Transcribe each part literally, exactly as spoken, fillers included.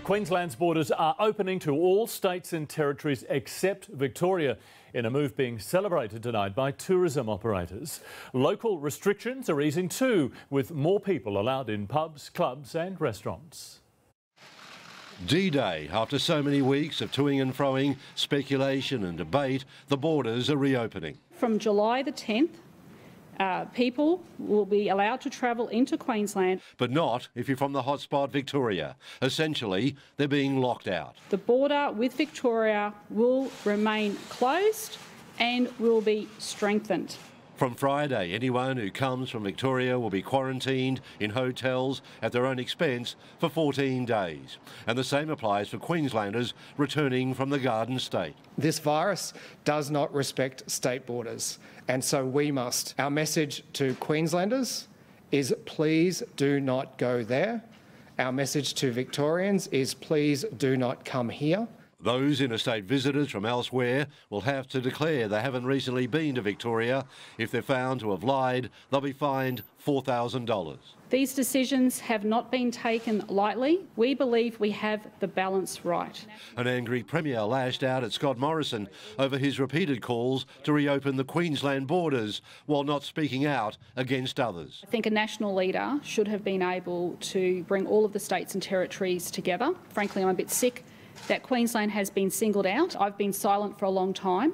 Queensland's borders are opening to all states and territories except Victoria, in a move being celebrated tonight by tourism operators. Local restrictions are easing too, with more people allowed in pubs, clubs and restaurants. D-Day. After so many weeks of toing and froing, speculation and debate, the borders are reopening. From July the tenth, Uh, people will be allowed to travel into Queensland. But not if you're from the hotspot Victoria. Essentially, they're being locked out. The border with Victoria will remain closed and will be strengthened. From Friday, anyone who comes from Victoria will be quarantined in hotels at their own expense for fourteen days. And the same applies for Queenslanders returning from the Garden State. This virus does not respect state borders, and so we must. Our message to Queenslanders is please do not go there. Our message to Victorians is please do not come here. Those interstate visitors from elsewhere will have to declare they haven't recently been to Victoria. If they're found to have lied, they'll be fined four thousand dollars. These decisions have not been taken lightly. We believe we have the balance right. An angry Premier lashed out at Scott Morrison over his repeated calls to reopen the Queensland borders while not speaking out against others. I think a national leader should have been able to bring all of the states and territories together. Frankly, I'm a bit sick that Queensland has been singled out. I've been silent for a long time,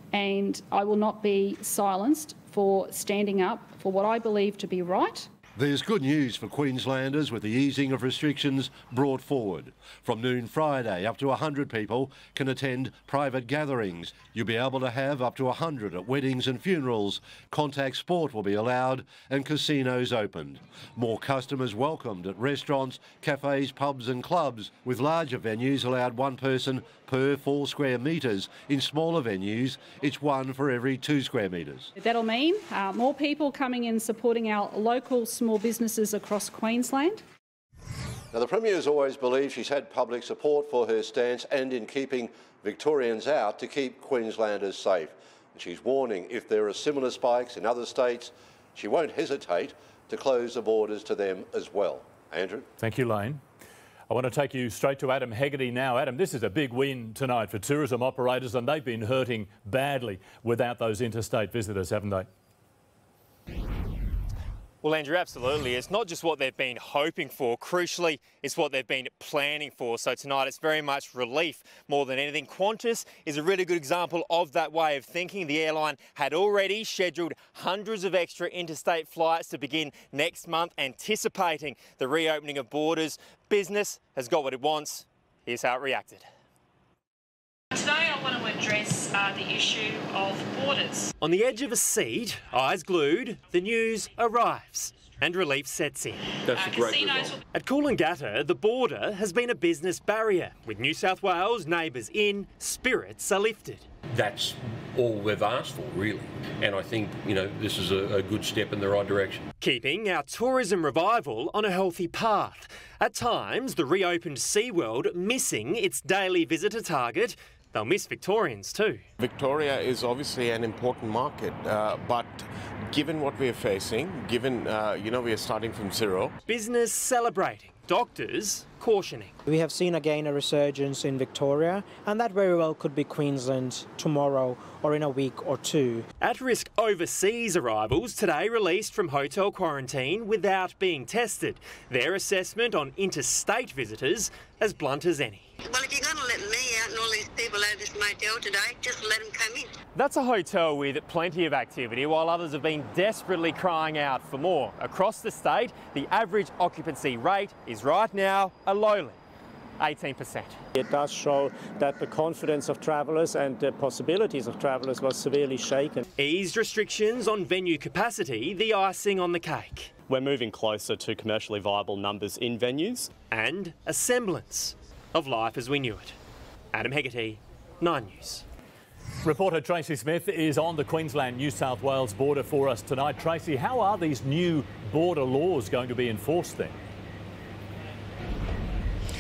and I will not be silenced for standing up for what I believe to be right. There's good news for Queenslanders with the easing of restrictions brought forward. From noon Friday, up to one hundred people can attend private gatherings. You'll be able to have up to one hundred at weddings and funerals. Contact sport will be allowed and casinos opened. More customers welcomed at restaurants, cafes, pubs and clubs, with larger venues allowed one person per four square metres. In smaller venues, it's one for every two square metres. That'll mean uh, more people coming in supporting our local small businesses across Queensland. Now, the Premier has always believed she's had public support for her stance and in keeping Victorians out to keep Queenslanders safe. And she's warning if there are similar spikes in other states, she won't hesitate to close the borders to them as well. Andrew? Thank you, Lane. I want to take you straight to Adam Hegarty now. Adam, this is a big win tonight for tourism operators, and they've been hurting badly without those interstate visitors, haven't they? Well, Andrew, absolutely. It's not just what they've been hoping for. Crucially, it's what they've been planning for. So tonight it's very much relief more than anything. Qantas is a really good example of that way of thinking. The airline had already scheduled hundreds of extra interstate flights to begin next month, anticipating the reopening of borders. Business has got what it wants. Here's how it reacted. Today I want to address uh, the issue of borders. On the edge of a seat, eyes glued, the news arrives and relief sets in. That's a great result. At Coolangatta, the border has been a business barrier. With New South Wales neighbours in, spirits are lifted. That's all we've asked for, really. And I think, you know, this is a, a good step in the right direction. Keeping our tourism revival on a healthy path. At times, the reopened SeaWorld missing its daily visitor target. They'll miss Victorians too. Victoria is obviously an important market, uh, but given what we're facing, given, uh, you know, we are starting from zero. Business celebrating, doctors cautioning. We have seen again a resurgence in Victoria, and that very well could be Queensland tomorrow or in a week or two. At-risk overseas arrivals today released from hotel quarantine without being tested. Their assessment on interstate visitors as blunt as any. Well, if you're going to let me out and all these people out of this motel today, just let them come in. That's a hotel with plenty of activity, while others have been desperately crying out for more. Across the state, the average occupancy rate is right now a lowly eighteen percent. It does show that the confidence of travellers and the possibilities of travellers was severely shaken. Eased restrictions on venue capacity, the icing on the cake. We're moving closer to commercially viable numbers in venues. And a semblance of life as we knew it. Adam Hegarty, Nine News. Reporter Tracy Smith is on the Queensland-New South Wales border for us tonight. Tracy, how are these new border laws going to be enforced then?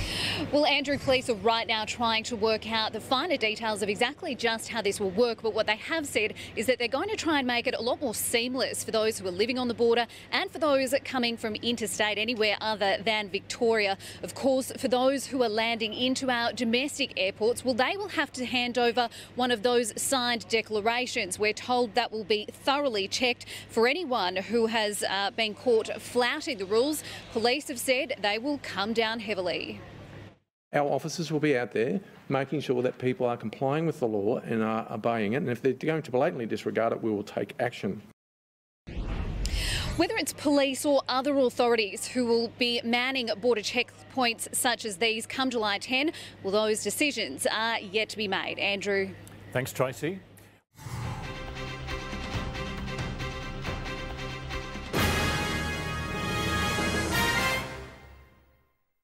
Well, Andrew, police are right now trying to work out the finer details of exactly just how this will work, but what they have said is that they're going to try and make it a lot more seamless for those who are living on the border and for those coming from interstate anywhere other than Victoria. Of course, for those who are landing into our domestic airports, well, they will have to hand over one of those signed declarations. We're told that will be thoroughly checked for anyone who has uh, been caught flouting the rules. Police have said they will come down heavily. Our officers will be out there making sure that people are complying with the law and are obeying it, and if they're going to blatantly disregard it, we will take action. Whether it's police or other authorities who will be manning border checkpoints such as these come July tenth, well, those decisions are yet to be made. Andrew. Thanks, Tracy.